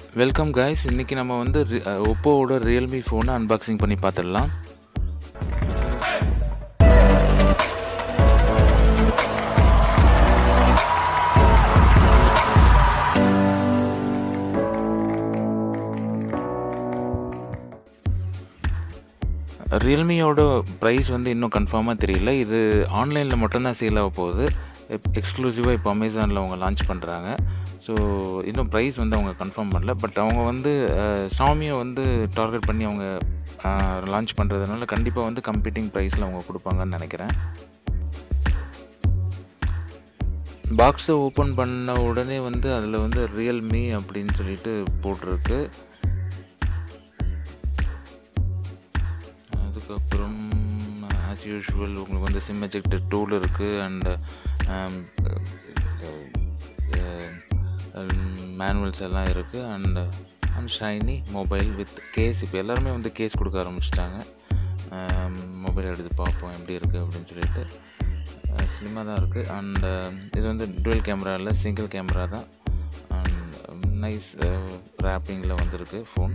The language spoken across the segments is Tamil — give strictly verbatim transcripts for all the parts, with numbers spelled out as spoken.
Welcome guys. இன்றைக்கி நம்ம வந்து ஒப்போவோட ரியல்மி ஃபோனை அன்பாக்சிங் பண்ணி பார்த்துடலாம். ரியல்மியோட ப்ரைஸ் வந்து இன்னும் கன்ஃபார்மாக தெரியல. இது ஆன்லைனில் மட்டும்தான் சேல் ஆக போகுது. எக்ஸ்க்ளூசிவாக இப்போ அமேசானில் அவங்க லான்ச் பண்ணுறாங்க. ஸோ இன்னும் ப்ரைஸ் வந்து அவங்க கன்ஃபார்ம் பண்ணல. பட் அவங்க வந்து ஷாமியை வந்து டார்கெட் பண்ணி அவங்க லான்ச் பண்ணுறதுனால கண்டிப்பாக வந்து கம்பீட்டிங் ப்ரைஸில் அவங்க கொடுப்பாங்கன்னு நினைக்கிறேன். பாக்ஸை ஓப்பன் பண்ண உடனே வந்து அதில் வந்து ரியல்மி அப்படின்னு சொல்லிட்டு போட்டிருக்கு. அதுக்கப்புறம் ஆஸ் யூஷுவல் உங்களுக்கு வந்து சிம் எஜெக்டர் டூல் இருக்குது அண்ட் மேனுவல்ஸ் எல்லாம் இருக்குது and and shiny mobile with case. இப்போ எல்லாருமே வந்து கேஸ் கொடுக்க ஆரம்பிச்சிட்டாங்க. மொபைல் எடுத்து பார்ப்போம் எப்படி இருக்குது அப்படின்னு சொல்லிட்டு. ஸ்லிம்மாக தான் இருக்குது அண்ட் இது வந்து டுவெல் கேமரா இல்லை, சிங்கிள் கேமரா தான். அண்ட் நைஸ் ரேப்பிங்கில் வந்துருக்கு ஃபோன்.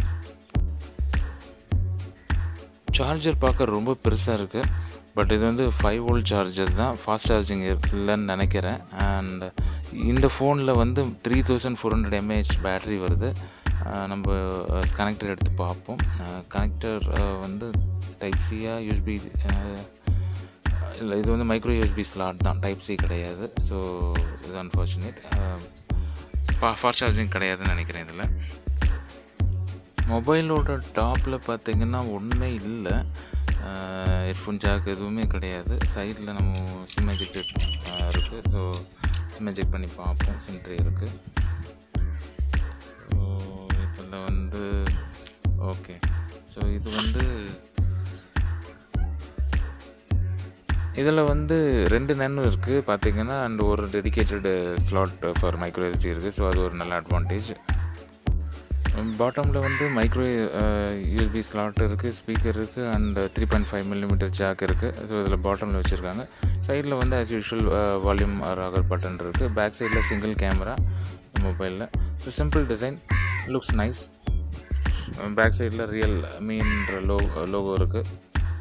சார்ஜர் பார்க்க ரொம்ப பெருசாக இருக்குது. பட் இது வந்து ஃபைவ் வோல்ட் சார்ஜர் தான், ஃபாஸ்ட் சார்ஜிங் இல்லைன்னு நினைக்கிறேன். அண்ட் இந்த ஃபோனில் வந்து three thousand four hundred mAh battery வருது. நம்ம கனெக்டர் எடுத்து பார்ப்போம். கனெக்டர் வந்து டைப் சியா யூஎஸ்பி இல்லை, இது வந்து மைக்ரோ யூஎஸ்பி ஸ்லாட் தான், டைப் சி கிடையாது. ஸோ இது அன்ஃபார்ச்சுனேட். ஃபாஸ்ட் சார்ஜிங் கிடையாதுன்னு நினைக்கிறேன். இதில் மொபைலோட டாப்பில் பார்த்திங்கன்னா ஒன்றுமே இல்லை, ஹெட்ஃபோன் ஜாக் எதுவுமே கிடையாது. சைடில் நம்ம சிம் எஜெக்டர் இருக்குது. ஸோ சிம் எஜெக்ட் பண்ணி பார்ப்போம். சிம் ட்ரே இருக்குது. ஸோ இதில் வந்து ஓகே. ஸோ இது வந்து இதில் வந்து ரெண்டு நேனோ இருக்குது பார்த்திங்கன்னா அண்ட் ஒரு dedicated slot for micro SD இருக்குது. ஸோ அது ஒரு நல்ல அட்வான்டேஜ். பாட்டமில் வந்து மைக்ரோ யூஎஸ்பி ஸ்லாட் இருக்குது, ஸ்பீக்கர் இருக்குது and three point five millimetre jack இருக்குது. ஸோ இதில் பாட்டமில் வச்சுருக்காங்க. சைடில் வந்து as usual volume rocker button இருக்குது. பேக் சைடில் சிங்கிள் கேமரா மொபைலில். So simple design, looks nice. Back சைடில் ரியல் மீன்ற லோ லோகோ இருக்குது.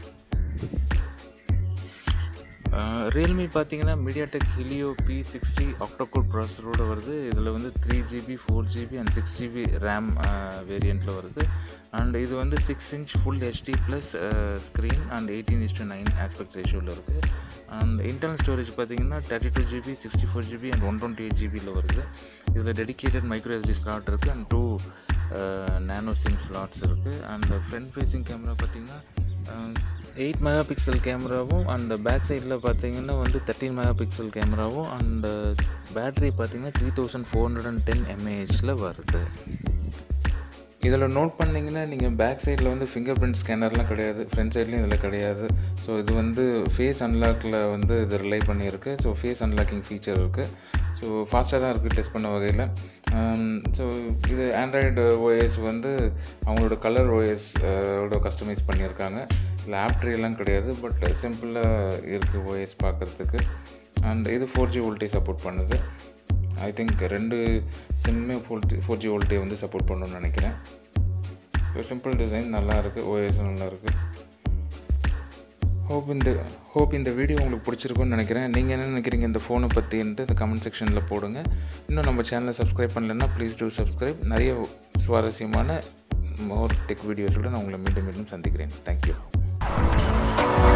ரியல்மி பார்த்தீங்கன்னா MediaTek Helio P sixty octacore ப்ராசரோடு வருது. இதில் வந்து three GB four GB and six GB RAM வேரியண்ட்டில் வருது. அண்ட் இது வந்து six inch full HD plus screen and eighteen is to nine aspect ரேஷியோவில் இருக்குது. அண்ட் இன்டர்னல் ஸ்டோரேஜ் பார்த்தீங்கன்னா thirty two GB sixty four GB and one twenty eight ஜிபியில் வருது. இதில் டெடிக்கேட்டட் மைக்ரோ எஸ்டி ஸ்லாட் இருக்குது and two nano SIM slots இருக்குது. அண்ட் ஃப்ரண்ட் ஃபேஸிங் கேமரா பார்த்திங்கன்னா எயிட் மெகா பிக்சல் கேமராவும் அண்ட் பேக் சைடில் பார்த்தீங்கன்னா வந்து தேர்ட்டீன் மெகா பிக்சல் கேமராவும் அண்ட் பேட்ரி பார்த்தீங்கன்னா three thousand four hundred and ten எம்ஏஹெச்சில் வருது. இதில் நோட் பண்ணிங்கன்னா நீங்கள் பேக் சைடில் வந்து ஃபிங்கர் பிரிண்ட் ஸ்கேனர்லாம் கிடையாது, ஃப்ரண்ட் சைட்லேயும் இதில் கிடையாது. ஸோ இது வந்து ஃபேஸ் அன்லாக்கில் வந்து இது ரிலை பண்ணியிருக்கு. ஸோ ஃபேஸ் அன்லாக்கிங் ஃபீச்சர் இருக்குது. ஸோ ஃபாஸ்ட்டாக தான் இருக்குது டெஸ்ட் பண்ண வகையில். ஸோ இது ஆண்ட்ராய்டு ஓஎஸ் வந்து அவங்களோட கலர் ஓஎஸ் ஓட கஸ்டமைஸ் பண்ணியிருக்காங்க. இல்லை ஆப் ட்ரீலாம் கிடையாது, பட் சிம்பிளாக இருக்குது ஓஎஸ் பார்க்குறதுக்கு. அண்ட் இது ஃபோர் ஜி வோல்டேஜ் சப்போர்ட் பண்ணுது. ஐ திங்க் ரெண்டு சிம்மே ஃபோல்டி ஃபோர் ஜி வோல்டே வந்து சப்போர்ட் பண்ணணும்னு நினைக்கிறேன். சிம்பிள் டிசைன் நல்லாயிருக்கு, ஓஎஸும் நல்லாயிருக்கு. ஹோப் இந்த ஹோப் இந்த வீடியோ உங்களுக்கு பிடிச்சிருக்குன்னு நினைக்கிறேன். நீங்கள் என்ன நினைக்கிறீங்க இந்த ஃபோனை பற்றின்ட்டு இந்த கமெண்ட் செக்ஷனில் போடுங்க. இன்னும் நம்ம சேனலை சப்ஸ்கிரைப் பண்ணலைன்னா ப்ளீஸ் டூ சப்ஸ்கிரைப். நிறைய சுவாரஸ்யமான மோர் டெக் வீடியோஸோடு நான் உங்களை மீண்டும் மீண்டும் சந்திக்கிறேன். தேங்க்யூ.